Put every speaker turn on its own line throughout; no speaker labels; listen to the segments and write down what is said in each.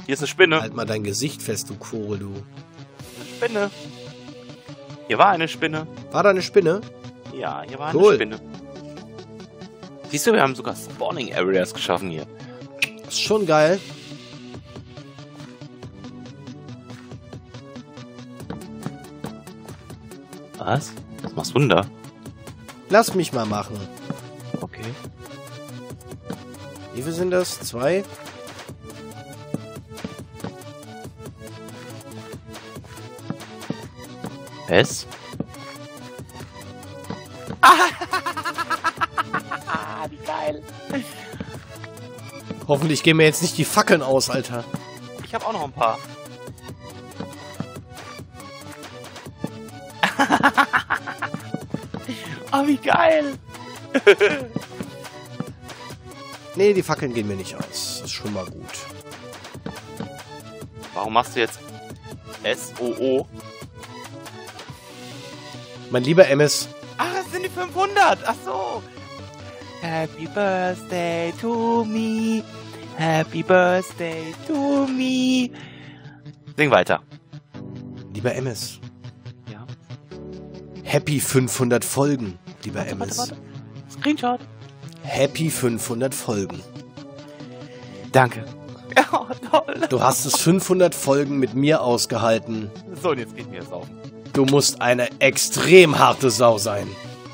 Hier ist eine Spinne.
Halt mal dein Gesicht fest, du Vogel, du.
Eine Spinne. Hier war eine Spinne.
War da eine Spinne?
Ja, hier war
Cool.
eine Spinne. Siehst du, wir haben sogar Spawning Areas geschaffen hier.
Ist schon geil.
Was? Was machst du denn da?
Lass mich mal machen.
Okay.
Wie viel sind das? 2?
Was? Wie geil.
Hoffentlich gehen mir jetzt nicht die Fackeln aus, Alter.
Ich habe auch noch ein paar. Oh, wie geil.
Nee, die Fackeln gehen mir nicht aus. Das ist schon mal gut.
Warum machst du jetzt SOO?
Mein lieber MS.
Ach, das sind die 500. Ach so. Happy Birthday to me. Happy Birthday to me. Sing weiter.
Lieber MS.
Ja.
Happy 500 Folgen, lieber MS.
Warte. Screenshot.
Happy 500 Folgen.
Danke. Oh, toll.
Du hast es 500 Folgen mit mir ausgehalten.
So, und jetzt geht mir das auf.
Du musst eine extrem harte Sau sein.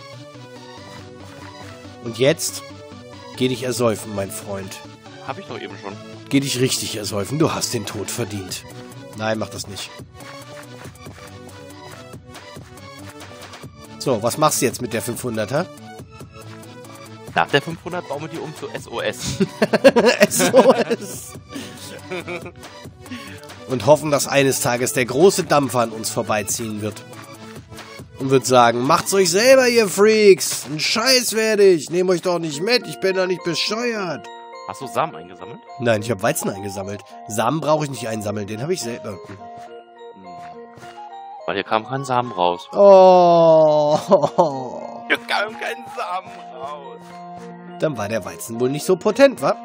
Und jetzt geh dich ersäufen, mein Freund.
Hab ich doch eben schon.
Geh dich richtig ersäufen. Du hast den Tod verdient. Nein, mach das nicht. So, was machst du jetzt mit der 500er?
Nach der 500 bauen wir die um zu SOS.
SOS. Und hoffen, dass eines Tages der große Dampfer an uns vorbeiziehen wird. Und wird sagen, macht's euch selber, ihr Freaks. Ein Scheiß werde ich. Nehmt euch doch nicht mit. Ich bin doch nicht bescheuert.
Hast du Samen eingesammelt?
Nein, ich habe Weizen eingesammelt. Samen brauche ich nicht einsammeln. Den habe ich selber.
Weil hier kam kein Samen raus.
Oh.
Hier kam kein Samen raus.
Dann war der Weizen wohl nicht so potent, wa?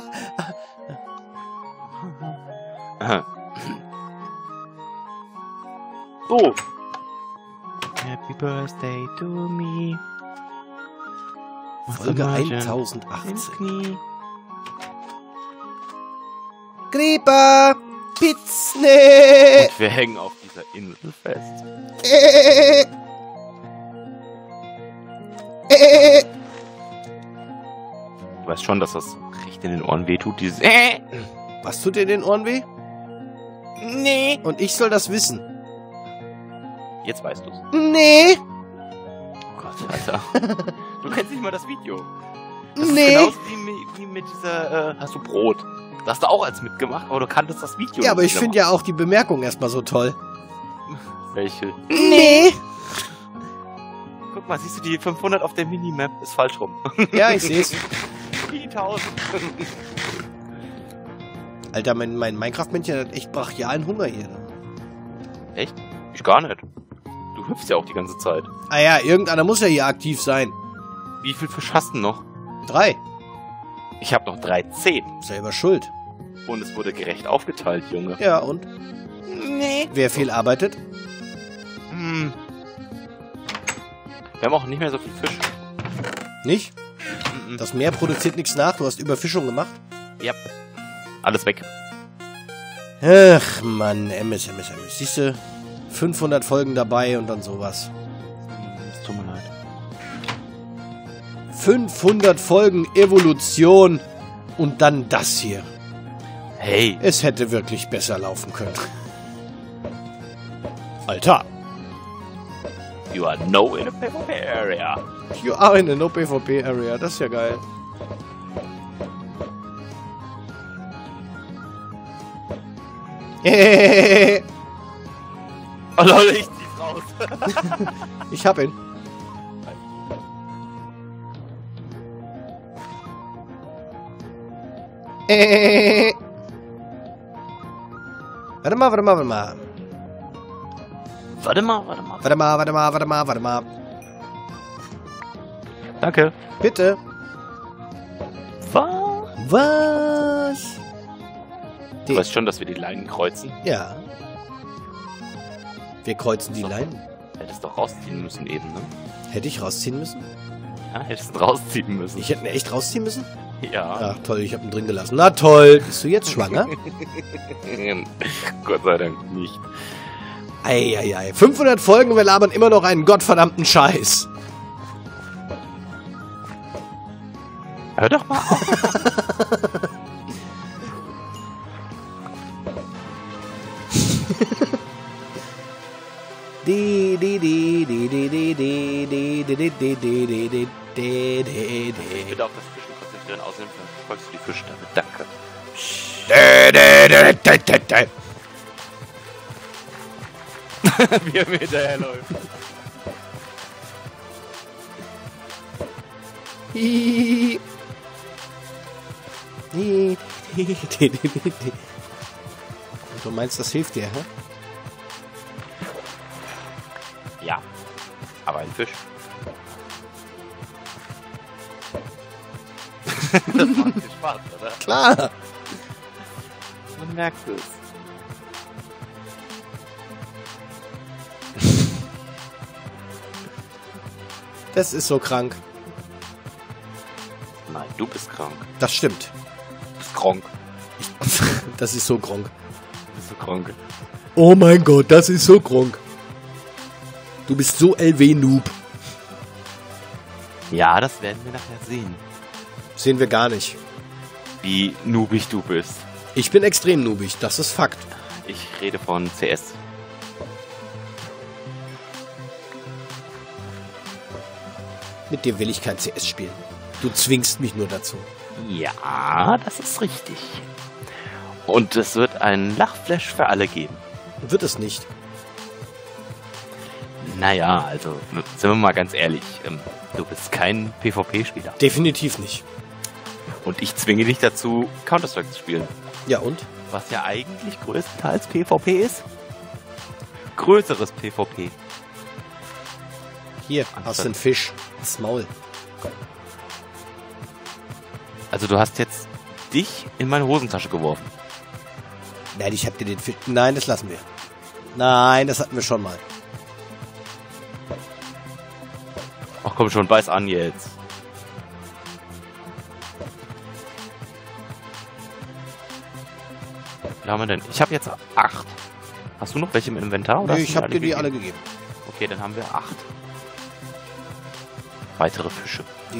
So. Happy Birthday to me.
Folge
Ins
1018.
Knie.
Creeper! Pizne!
Und wir hängen auf dieser Insel fest. Du weißt schon, dass das recht in den Ohren wehtut, dieses
Was tut dir in den Ohren weh?
Nee.
Und ich soll das wissen.
Jetzt weißt du's.
Nee.
Oh Gott, Alter. Du kennst nicht mal das Video. Das
Nee.
ist genauso wie mit dieser, hast du Brot. Das hast du auch als mitgemacht, aber du kanntest das Video.
Ja, aber ich finde ja auch die Bemerkung erstmal so toll.
Welche?
Nee.
Guck mal, siehst du die 500 auf der Minimap? Ist falsch rum.
Ja, ich seh's.
Die 1000.
Alter, mein Minecraft-Männchen hat echt brachialen Hunger hier.
Echt? Ich gar nicht. Du hüpfst ja auch die ganze Zeit.
Ah ja, irgendeiner muss ja hier aktiv sein.
Wie viel Fisch hast du noch?
3.
Ich habe noch 13.
Selber schuld.
Und es wurde gerecht aufgeteilt, Junge.
Ja, und?
Nee.
Wer viel arbeitet?
Hm. Wir haben auch nicht mehr so viel Fisch.
Nicht?
Mhm.
Das Meer produziert nichts nach. Du hast Überfischung gemacht.
Ja. Alles weg.
Ach, Mann. MS. Siehst du, 500 Folgen dabei und dann sowas.
Es tut mir leid.
500 Folgen Evolution und dann das hier.
Hey.
Es hätte wirklich besser laufen können. Alter.
You are no in a PvP area.
You are in a no PvP area. Das ist ja geil.
Oh Leute, ich zieh's raus.
Ich hab ihn. Warte mal.
Warte mal. Danke.
Bitte.
Was?
Was?
Du weißt schon, dass wir die Leinen kreuzen?
Ja. Wir kreuzen die Leinen.
Hättest doch rausziehen müssen eben, ne?
Hätte ich rausziehen müssen?
Ja, hättest rausziehen müssen.
Ich hätte ihn echt rausziehen müssen?
Ja.
Ach toll, ich habe ihn drin gelassen. Na toll, bist du jetzt schwanger?
Gott sei Dank nicht.
Eieiei. 500 Folgen, wir labern immer noch einen gottverdammten Scheiß.
Hör doch mal auf. Bitte auf das Fischen konzentrieren, außerdem verfolgst du die Fische damit. Danke. Wie er mir hinterherläuft.
Du meinst, das hilft dir, hä?
Ja, aber ein Fisch. Das macht dir Spaß, oder?
Klar!
Man merkt es.
Das ist so krank.
Nein, du bist krank.
Das stimmt.
Du bist krank.
Das ist so krank.
Du bist so krank.
Oh mein Gott, das ist so krank. Du bist so LW-Noob.
Ja, das werden wir nachher sehen.
Sehen wir gar nicht.
Wie noobig du bist.
Ich bin extrem noobig, das ist Fakt.
Ich rede von CS.
Mit dir will ich kein CS spielen. Du zwingst mich nur dazu.
Ja, das ist richtig. Und es wird ein Lachflash für alle geben.
Wird es nicht.
Naja, also, sind wir mal ganz ehrlich. Du bist kein PvP-Spieler.
Definitiv nicht.
Und ich zwinge dich dazu, Counter-Strike zu spielen.
Ja und?
Was ja eigentlich größtenteils PvP ist. Größeres PvP.
Hier, hast du einen Fisch. Das Maul.
Also du hast jetzt dich in meine Hosentasche geworfen.
Nein, ich hab dir den Fisch... Nein, das lassen wir. Nein, das hatten wir schon mal.
Ach komm schon, beiß an jetzt. Wie haben wir denn? Ich habe jetzt 8. Hast du noch welche im Inventar? Oder
Nee,
hast du
ich
mir
hab dir die alle gegeben.
Okay, dann haben wir 8. Weitere Fische.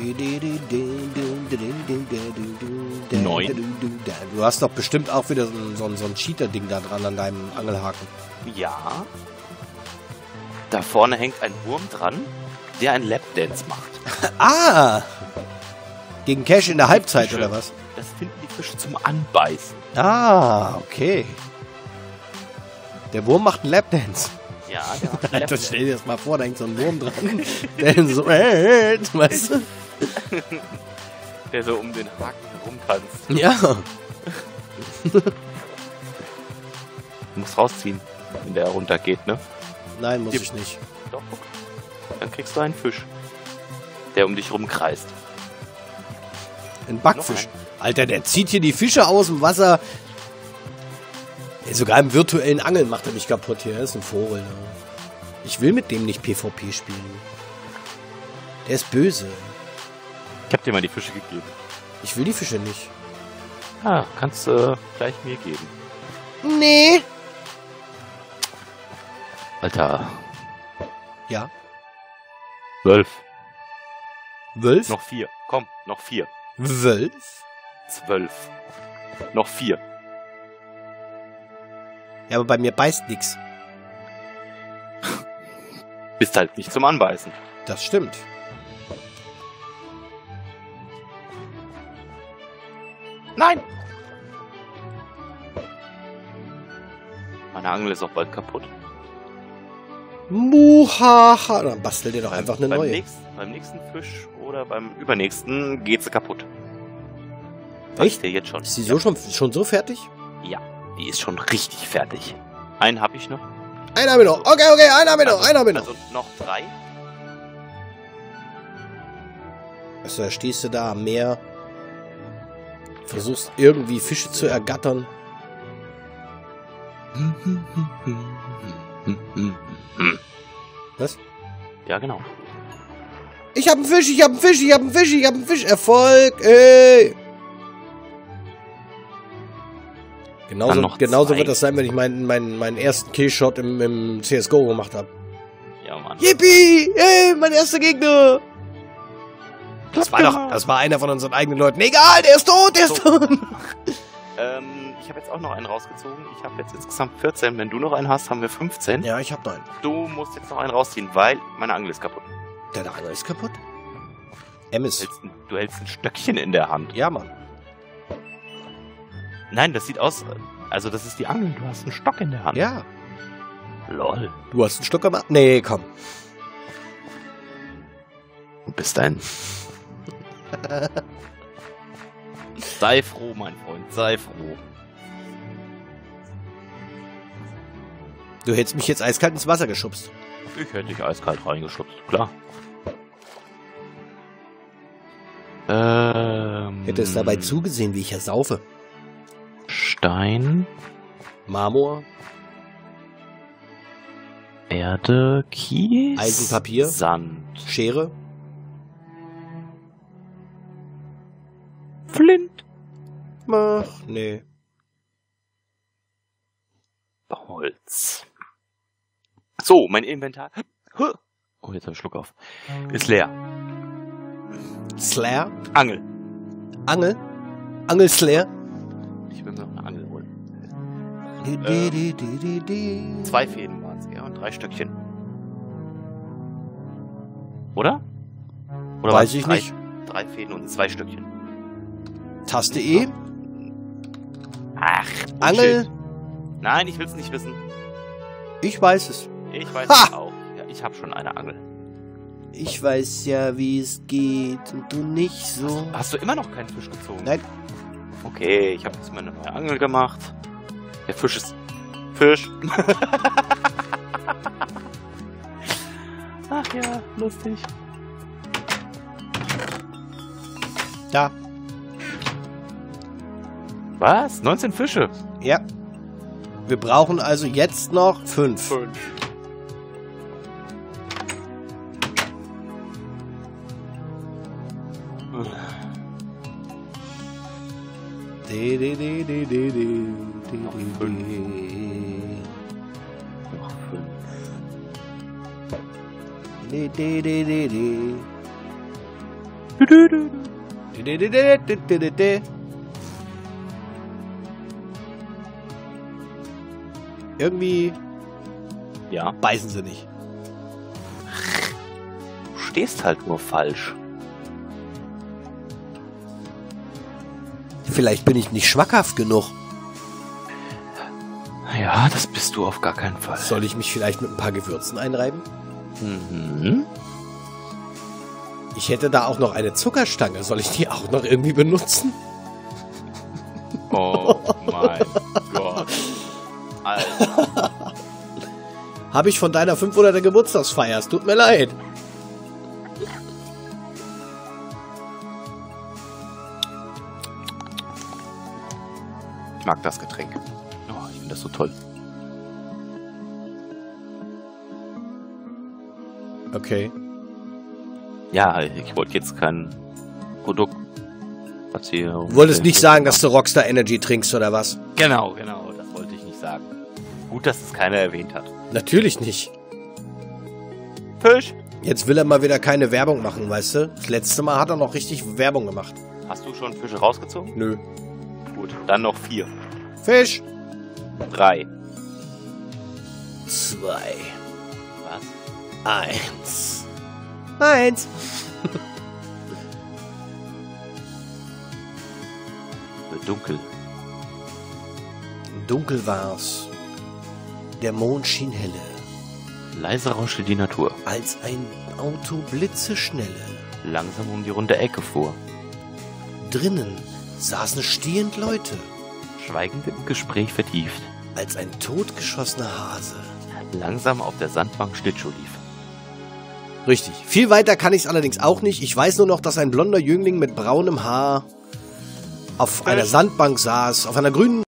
9.
Du hast doch bestimmt auch wieder so ein Cheater-Ding da dran an deinem Angelhaken.
Ja. Da vorne hängt ein Wurm dran, der einen Lapdance macht.
Ah! Gegen Cash in der Halbzeit,
Fische.
oder was?
Das finden die Fische zum Anbeißen.
Ah, okay. Der Wurm macht einen Lapdance.
Ja, der macht einen
Alter,
Lapdance.
stell dir das mal vor, da hängt so ein Wurm dran. Der so, weißt du?
Der so um den Haken herumtanzt.
Ja.
Du musst rausziehen, wenn der runtergeht, ne?
Nein, muss ich nicht.
Doch, guck. Dann kriegst du einen Fisch, der um dich rumkreist.
Ein Backfisch. Alter, der zieht hier die Fische aus dem Wasser. Ey, sogar im virtuellen Angeln macht er mich kaputt hier. Er ist ein Vogel. Ne? Ich will mit dem nicht PvP spielen. Der ist böse.
Ich hab dir mal die Fische gegeben.
Ich will die Fische nicht.
Ah, kannst du gleich mir geben.
Nee.
Alter.
Ja.
12.
Wölf?
Noch 4. Komm, noch 4.
Wölf?
12. Noch 4.
Ja, aber bei mir beißt nix.
Bist halt nicht zum Anbeißen.
Das stimmt.
Nein! Meine Angel ist auch bald kaputt.
Muhaha. Dann bastel dir doch einfach eine neue.
Beim nächsten Fisch oder beim übernächsten geht sie kaputt.
Echt?
Dir jetzt schon.
Ist die so schon so fertig?
Ja, die ist schon richtig fertig. Einen habe ich noch.
Einen haben wir noch. Okay, einen haben wir noch. Einen haben wir noch.
Also noch 3.
Also, da stehst du da am Meer, versuchst irgendwie Fische zu ergattern. Was?
Ja, genau.
Ich hab einen Fisch, ich hab einen Fisch, ich hab einen Fisch, ich hab einen Fisch. Erfolg, ey. Genauso wird das sein, wenn ich meinen ersten Killshot im CSGO gemacht habe.
Ja, Mann.
Yippie! Ey, mein erster Gegner! Das war einer von unseren eigenen Leuten. Egal, der ist tot, der ist tot!
Ich habe jetzt auch noch einen rausgezogen. Ich habe jetzt insgesamt 14. Wenn du noch einen hast, haben wir 15.
Ja, ich hab noch einen.
Du musst jetzt noch einen rausziehen, weil meine Angel ist kaputt.
Deine Angel ist kaputt? Emmis.
Du hältst ein Stöckchen in der Hand.
Ja, Mann.
Nein, das sieht aus... Also das ist die Angel. Du hast einen Stock in der Hand.
Ja.
Lol.
Du hast einen Stock gemacht? Nee, komm.
Du bist ein... Sei froh, mein Freund. Sei froh.
Du hättest mich jetzt eiskalt ins Wasser geschubst.
Ich hätte dich eiskalt reingeschubst. Klar.
Hättest dabei zugesehen, wie ich hier saufe.
Stein.
Marmor.
Erde. Kies.
Eisenpapier.
Sand.
Schere.
Flint.
Ach, nee.
Holz. So, mein Inventar. Oh, jetzt habe ich Schluck auf. Ist leer.
Slayer.
Angel.
Angel. Angelslayer.
Ich will mir noch eine Angel holen. 2 Fäden waren es, ja, und 3 Stöckchen. Oder? Oder
weiß ich nicht.
3 Fäden und 2 Stöckchen.
Taste E.
Ach,
Angel.
Shit. Nein, ich will es nicht wissen.
Ich weiß es.
Ich weiß es auch. Ja, ich habe schon eine Angel.
Ich weiß ja, wie es geht und du nicht so.
Hast du immer noch keinen Fisch gezogen?
Nein.
Okay, ich habe jetzt mal eine neue Angel gemacht. Der Fisch ist... Fisch. Ach ja, lustig.
Da.
Was? 19 Fische?
Ja. Wir brauchen also jetzt noch 5.
5. Noch 5.
Irgendwie
Ja.
beißen sie nicht.
Du stehst halt nur falsch.
Vielleicht bin ich nicht schmackhaft genug.
Ja, das bist du auf gar keinen Fall.
Soll ich mich vielleicht mit ein paar Gewürzen einreiben?
Mhm.
Ich hätte da auch noch eine Zuckerstange. Soll ich die auch noch irgendwie benutzen?
Oh mein Gott. Alter.
Habe ich von deiner 500er Geburtstagsfeier. Es tut mir leid.
Ich mag das Getränk. Oh, ich finde das so toll.
Okay.
Ja, ich wollte jetzt kein Produkt platzieren.
Du wolltest nicht sagen, dass du Rockstar Energy trinkst, oder was?
Genau, das wollte ich nicht sagen. Gut, dass es keiner erwähnt hat.
Natürlich nicht.
Fisch!
Jetzt will er mal wieder keine Werbung machen, weißt du? Das letzte Mal hat er noch richtig Werbung gemacht.
Hast du schon Fische rausgezogen?
Nö.
Gut, dann noch 4.
Fisch.
3.
2.
Was?
1. 1.
Dunkel.
Dunkel war's. Der Mond schien helle.
Leise rauschte die Natur.
Als ein Auto blitzeschnelle.
Langsam um die runde Ecke fuhr.
Drinnen saßen stehend Leute.
Schweigend im Gespräch vertieft.
Als ein totgeschossener Hase.
Langsam auf der Sandbank Schlittschuh lief.
Richtig. Viel weiter kann ich's allerdings auch nicht. Ich weiß nur noch, dass ein blonder Jüngling mit braunem Haar auf einer Sandbank saß, auf einer grünen